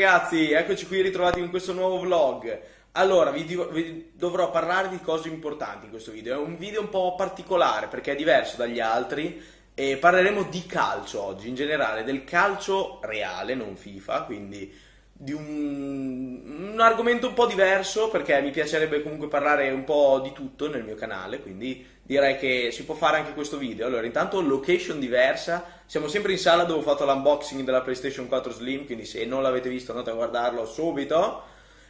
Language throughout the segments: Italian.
ragazzi, eccoci qui ritrovati in questo nuovo vlog. Allora, vi dovrò parlare di cose importanti in questo video. È un video un po' particolare perché è diverso dagli altri e parleremo di calcio oggi, in generale del calcio reale, non FIFA, quindi di un argomento un po' diverso perché mi piacerebbe comunque parlare un po' di tutto nel mio canale, quindi direi che si può fare anche questo video. Allora, intanto location diversa, siamo sempre in sala dove ho fatto l'unboxing della PlayStation 4 Slim, quindi se non l'avete visto andate a guardarlo subito.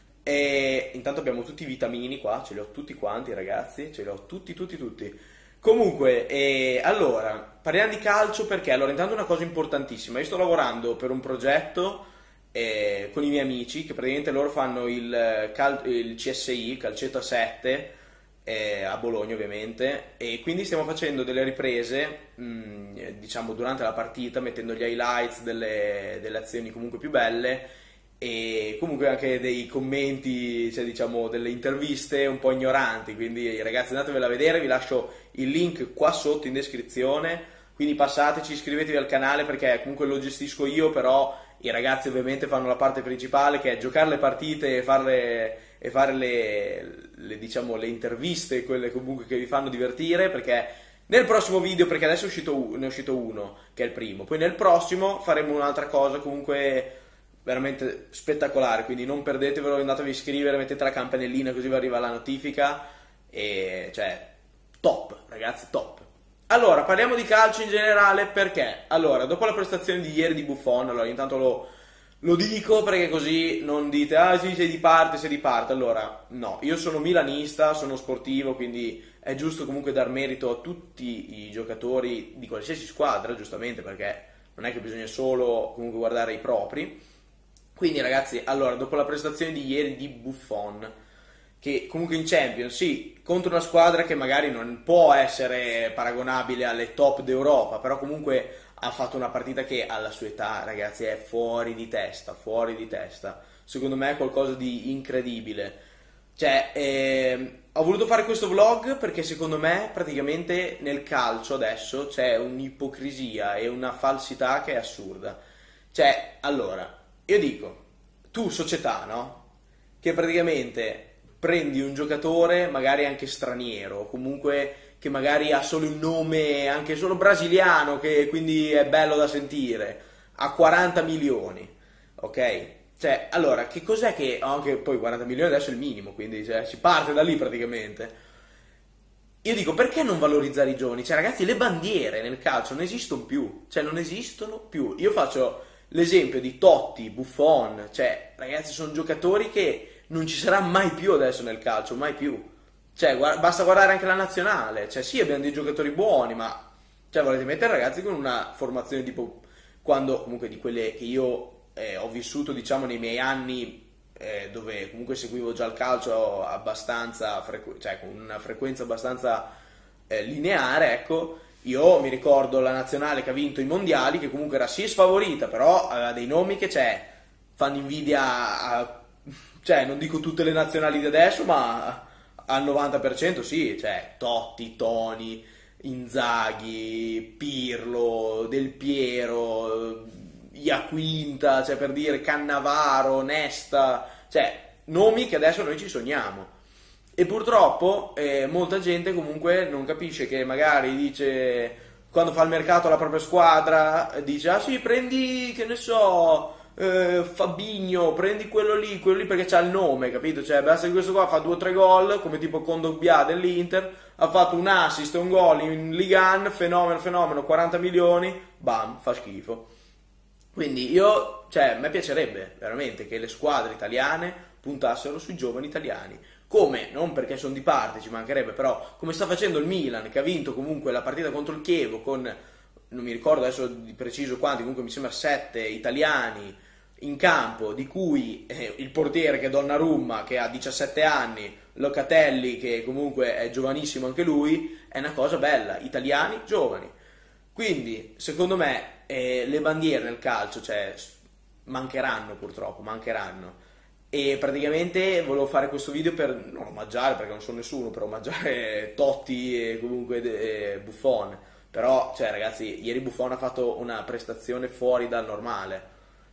E intanto abbiamo tutti i vitamini qua, ce li ho tutti quanti ragazzi, ce li ho tutti. Comunque, allora, parliamo di calcio perché, allora, intanto una cosa importantissima, io sto lavorando per un progetto con i miei amici, che praticamente loro fanno il CSI, Calcetto a 7, a Bologna ovviamente, e quindi stiamo facendo delle riprese, diciamo, durante la partita, mettendo gli highlights delle azioni comunque più belle, e comunque anche dei commenti, cioè diciamo delle interviste un po' ignoranti, quindi ragazzi andatevela a vedere, vi lascio il link qua sotto in descrizione, quindi passateci, iscrivetevi al canale perché comunque lo gestisco io, però i ragazzi ovviamente fanno la parte principale che è giocare le partite e fare diciamo, le interviste, quelle comunque che vi fanno divertire, perché nel prossimo video, perché adesso ne è uscito uno, che è il primo, poi nel prossimo faremo un'altra cosa comunque veramente spettacolare, quindi non perdetevelo, andatevi a iscrivere, mettete la campanellina così vi arriva la notifica, e cioè top ragazzi, top. Allora, parliamo di calcio in generale perché, allora, dopo la prestazione di ieri di Buffon, allora intanto lo dico perché così non dite, ah sì, sei di parte, allora, no, io sono milanista, sono sportivo, quindi è giusto comunque dar merito a tutti i giocatori di qualsiasi squadra, giustamente, perché non è che bisogna solo comunque guardare i propri. Quindi ragazzi, allora, dopo la prestazione di ieri di Buffon, che comunque in Champions, sì, contro una squadra che magari non può essere paragonabile alle top d'Europa, però comunque ha fatto una partita che alla sua età, ragazzi, è fuori di testa, fuori di testa. Secondo me è qualcosa di incredibile. Cioè, ho voluto fare questo vlog perché secondo me praticamente nel calcio adesso c'è un'ipocrisia e una falsità che è assurda. Cioè, allora, io dico, tu società, no? Che praticamente prendi un giocatore magari anche straniero, comunque che magari ha solo il nome anche solo brasiliano, che quindi è bello da sentire, a 40 milioni, ok? Cioè, allora, che cos'è che, anche poi 40 milioni adesso è il minimo, quindi cioè, si parte da lì praticamente. Io dico, perché non valorizzare i giovani? Cioè, ragazzi, le bandiere nel calcio non esistono più, cioè non esistono più. Io faccio l'esempio di Totti, Buffon, cioè, ragazzi, sono giocatori che non ci sarà mai più adesso nel calcio, mai più. Cioè, basta guardare anche la nazionale. Cioè, sì, abbiamo dei giocatori buoni, ma cioè, volete mettere ragazzi con una formazione tipo quando comunque di quelle che io ho vissuto, diciamo, nei miei anni dove comunque seguivo già il calcio abbastanza, cioè con una frequenza abbastanza lineare, ecco. Io mi ricordo la nazionale che ha vinto i mondiali, che comunque era sì sfavorita, però aveva dei nomi che fanno invidia cioè non dico tutte le nazionali di adesso, ma al 90% sì, cioè Totti, Toni, Inzaghi, Pirlo, Del Piero, Iaquinta, cioè per dire Cannavaro, Nesta, cioè nomi che adesso noi ci sogniamo. E purtroppo molta gente comunque non capisce che magari dice, quando fa il mercato alla propria squadra, dice, ah sì, prendi, che ne so, Fabinho, prendi quello lì perché c'ha il nome, capito? Cioè basta che questo qua fa 2 o 3 gol, come tipo Kondogbia dell'Inter, ha fatto un assist, un gol in Ligue 1, fenomeno, 40 milioni, bam, fa schifo. Quindi io, cioè, a me piacerebbe veramente che le squadre italiane puntassero sui giovani italiani. Come, non perché sono di parte, ci mancherebbe, però come sta facendo il Milan, che ha vinto comunque la partita contro il Chievo con, non mi ricordo adesso di preciso quanti, comunque mi sembra 7 italiani in campo, di cui il portiere che è Donnarumma, che ha 17 anni, Locatelli, che comunque è giovanissimo anche lui, è una cosa bella, italiani giovani. Quindi, secondo me, le bandiere nel calcio, cioè, mancheranno purtroppo, mancheranno. E praticamente volevo fare questo video per non omaggiare, perché non sono nessuno, per omaggiare Totti e comunque Buffon. Però, cioè, ragazzi, ieri Buffon ha fatto una prestazione fuori dal normale.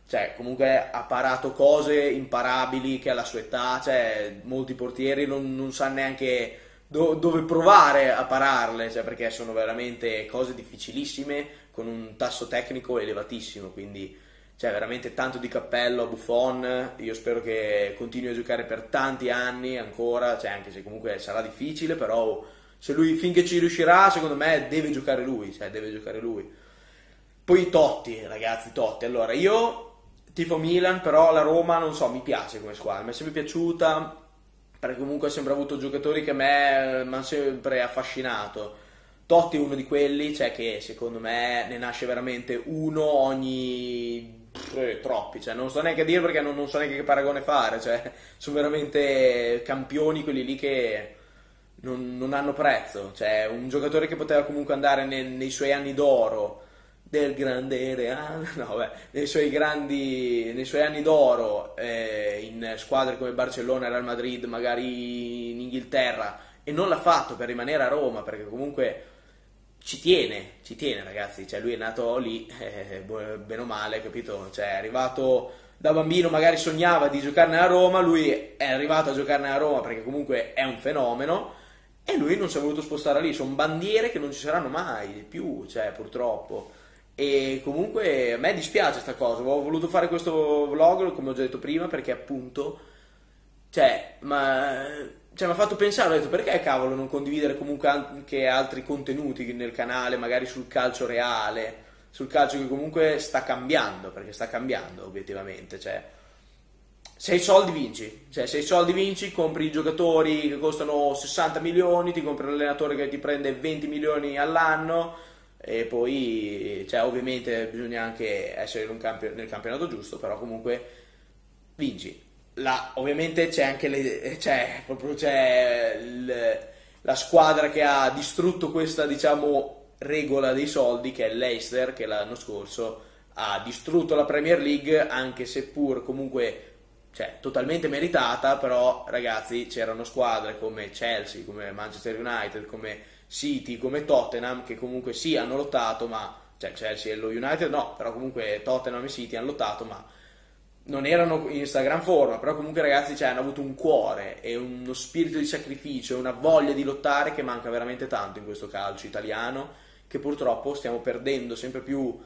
cioè comunque ha parato cose imparabili che alla sua età, cioè molti portieri non sanno neanche dove provare a pararle, cioè perché sono veramente cose difficilissime con un tasso tecnico elevatissimo, quindi cioè veramente tanto di cappello a Buffon. Io spero che continui a giocare per tanti anni ancora, cioè anche se comunque sarà difficile, però se lui finché ci riuscirà, secondo me deve giocare lui, cioè deve giocare lui. Poi Totti, ragazzi, Totti. Allora, io tifo Milan, però la Roma, non so, mi piace come squadra, mi è sempre piaciuta, perché comunque ha sempre avuto giocatori che a me mi hanno sempre affascinato. Totti è uno di quelli, cioè che secondo me ne nasce veramente uno ogni troppi, cioè non so neanche a dire perché non so neanche che paragone fare, cioè sono veramente campioni quelli lì che non hanno prezzo, cioè un giocatore che poteva comunque andare nei suoi anni d'oro del grande Real, no, vabbè, nei suoi anni d'oro in squadre come Barcellona e Real Madrid, magari in Inghilterra, e non l'ha fatto per rimanere a Roma, perché comunque ci tiene ragazzi, cioè lui è nato lì, bene o male, capito? Cioè è arrivato da bambino, magari sognava di giocare nella Roma, lui è arrivato a giocare nella Roma perché comunque è un fenomeno, e lui non si è voluto spostare lì, sono bandiere che non ci saranno mai più, cioè purtroppo. E comunque a me dispiace sta cosa, ho voluto fare questo vlog come ho già detto prima perché appunto mi ha fatto pensare, ho detto perché cavolo non condividere comunque anche altri contenuti nel canale, magari sul calcio reale, sul calcio che comunque sta cambiando, perché sta cambiando obiettivamente, cioè se hai soldi vinci, cioè se hai soldi vinci, compri i giocatori che costano 60 milioni, ti compri l'allenatore che ti prende 20 milioni all'anno, e poi cioè ovviamente bisogna anche essere nel campionato giusto, però comunque vinci. Ovviamente c'è anche la squadra che ha distrutto questa, diciamo, regola dei soldi, che è l'Leicester, che l'anno scorso ha distrutto la Premier League, anche seppur comunque cioè, totalmente meritata, però ragazzi c'erano squadre come Chelsea, come Manchester United, come City, come Tottenham, che comunque sì hanno lottato, ma cioè Chelsea e lo United no, però comunque Tottenham e City hanno lottato, ma non erano in sta gran forma, però comunque ragazzi cioè, hanno avuto un cuore e uno spirito di sacrificio e una voglia di lottare che manca veramente tanto in questo calcio italiano, che purtroppo stiamo perdendo sempre più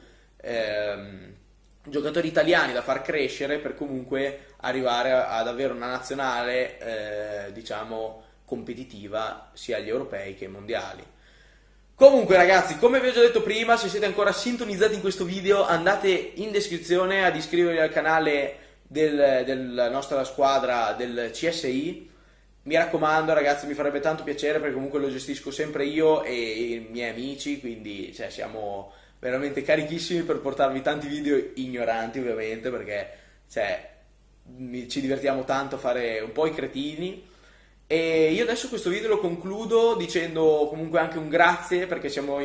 giocatori italiani da far crescere per comunque arrivare ad avere una nazionale diciamo competitiva sia agli europei che ai mondiali. Comunque ragazzi, come vi ho già detto prima, se siete ancora sintonizzati in questo video, andate in descrizione ad iscrivervi al canale della nostra squadra del CSI. Mi raccomando ragazzi, mi farebbe tanto piacere perché comunque lo gestisco sempre io e i miei amici, quindi cioè, siamo veramente carichissimi per portarvi tanti video ignoranti ovviamente, perché cioè, ci divertiamo tanto a fare un po' i cretini. E io adesso questo video lo concludo dicendo comunque anche un grazie, perché siamo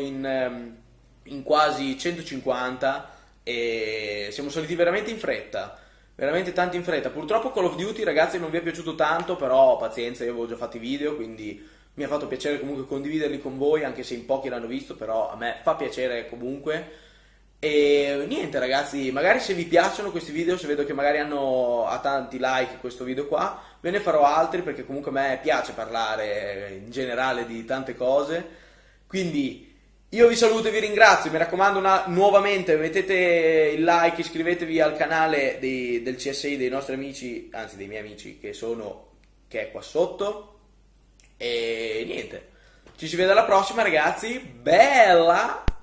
in quasi 150 e siamo saliti veramente in fretta, veramente tanto in fretta. Purtroppo Call of Duty ragazzi non vi è piaciuto tanto, però pazienza, io avevo già fatto i video, quindi mi ha fatto piacere comunque condividerli con voi, anche se in pochi l'hanno visto, però a me fa piacere comunque. E niente ragazzi, magari se vi piacciono questi video, se vedo che magari ha tanti like questo video qua, ve ne farò altri, perché comunque a me piace parlare in generale di tante cose. Quindi io vi saluto e vi ringrazio, mi raccomando nuovamente mettete il like, iscrivetevi al canale del CSI dei nostri amici, anzi dei miei amici che è qua sotto. E niente, ci si vede alla prossima ragazzi, bella!